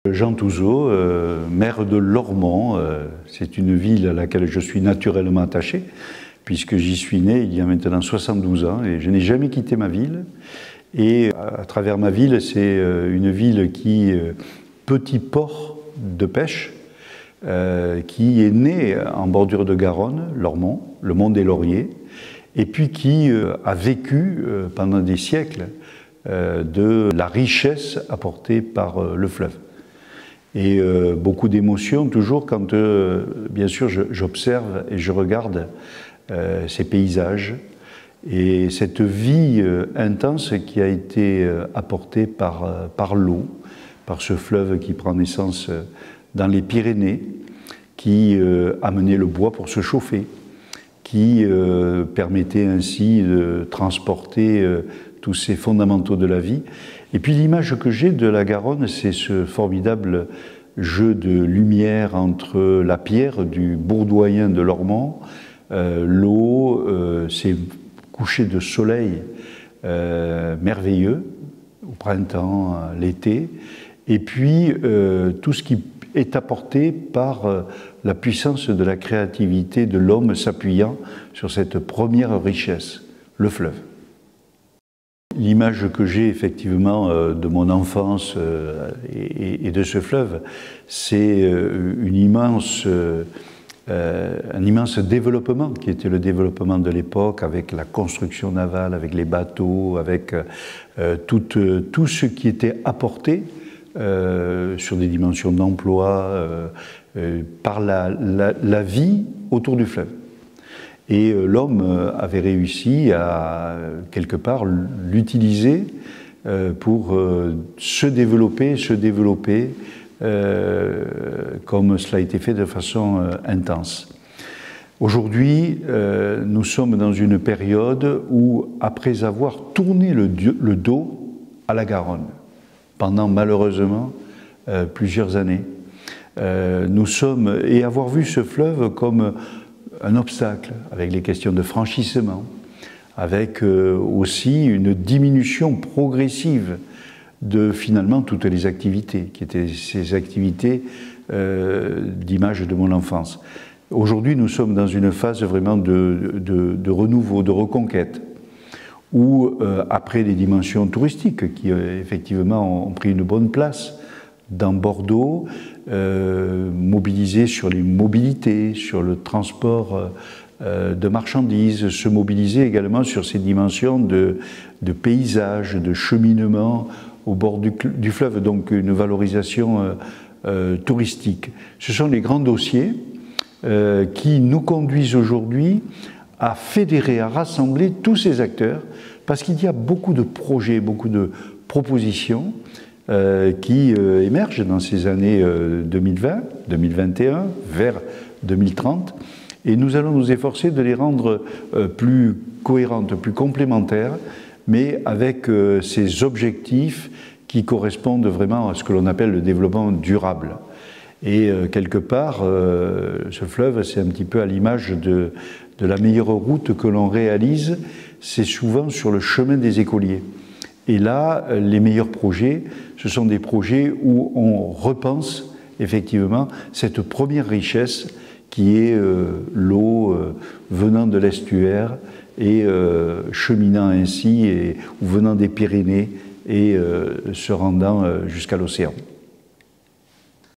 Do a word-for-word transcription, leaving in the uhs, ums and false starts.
Jean Touzeau, euh, maire de Lormont, euh, c'est une ville à laquelle je suis naturellement attaché, puisque j'y suis né il y a maintenant soixante-douze ans et je n'ai jamais quitté ma ville. Et à travers ma ville, c'est une ville qui, petit port de pêche, euh, qui est né en bordure de Garonne, Lormont, le Mont des Lauriers, et puis qui euh, a vécu euh, pendant des siècles euh, de la richesse apportée par euh, le fleuve. Et euh, beaucoup d'émotions toujours quand, euh, bien sûr, j'observe et je regarde euh, ces paysages et cette vie euh, intense qui a été euh, apportée par, euh, par l'eau, par ce fleuve qui prend naissance euh, dans les Pyrénées, qui euh, amenait le bois pour se chauffer, qui euh, permettait ainsi de transporter euh, tous ces fondamentaux de la vie. Et puis l'image que j'ai de la Garonne, c'est ce formidable jeu de lumière entre la pierre du Bourdoyen de Lormont, euh, l'eau, euh, ces couchers de soleil euh, merveilleux, au printemps, l'été, et puis euh, tout ce qui est apporté par euh, la puissance de la créativité de l'homme s'appuyant sur cette première richesse, le fleuve. L'image que j'ai effectivement euh, de mon enfance euh, et, et de ce fleuve, c'est euh, une immense, euh, un immense développement qui était le développement de l'époque avec la construction navale, avec les bateaux, avec euh, tout, tout ce qui était apporté euh, sur des dimensions d'emploi euh, euh, par la, la, la vie autour du fleuve. Et l'homme avait réussi à, quelque part, l'utiliser pour se développer, se développer comme cela a été fait de façon intense. Aujourd'hui, nous sommes dans une période où, après avoir tourné le dos à la Garonne, pendant malheureusement plusieurs années, nous sommes, et avoir vu ce fleuve comme un obstacle, avec les questions de franchissement, avec euh, aussi une diminution progressive de finalement toutes les activités, qui étaient ces activités euh, d'image de mon enfance. Aujourd'hui, nous sommes dans une phase vraiment de, de, de renouveau, de reconquête, où euh, après les dimensions touristiques qui euh, effectivement ont pris une bonne place dans Bordeaux, euh, mobilisé sur les mobilités, sur le transport euh, de marchandises, se mobiliser également sur ces dimensions de, de paysage, de cheminement au bord du, du fleuve, donc une valorisation euh, euh, touristique. Ce sont les grands dossiers euh, qui nous conduisent aujourd'hui à fédérer, à rassembler tous ces acteurs, parce qu'il y a beaucoup de projets, beaucoup de propositions Euh, qui euh, émergent dans ces années euh, deux mille vingt, deux mille vingt et un, vers deux mille trente, et nous allons nous efforcer de les rendre euh, plus cohérentes, plus complémentaires, mais avec euh, ces objectifs qui correspondent vraiment à ce que l'on appelle le développement durable. Et euh, quelque part, euh, ce fleuve, c'est un petit peu à l'image de, de la meilleure route que l'on réalise, c'est souvent sur le chemin des écoliers. Et là, les meilleurs projets, ce sont des projets où on repense effectivement cette première richesse qui est euh, l'eau euh, venant de l'estuaire et euh, cheminant ainsi, et, ou venant des Pyrénées et euh, se rendant euh, jusqu'à l'océan.